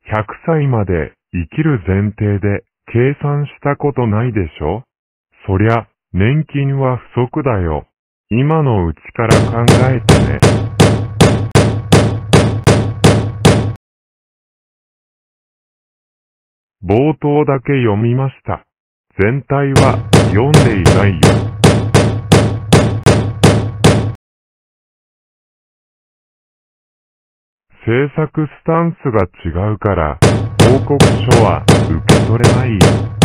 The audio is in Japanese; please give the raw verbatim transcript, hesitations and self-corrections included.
ひゃくさいまで生きる前提で計算したことないでしょ？そりゃ、年金は不足だよ。今のうちから考えてね。冒頭だけ読みました。全体は読んでいないよ。制作スタンスが違うから、報告書は受け取れない。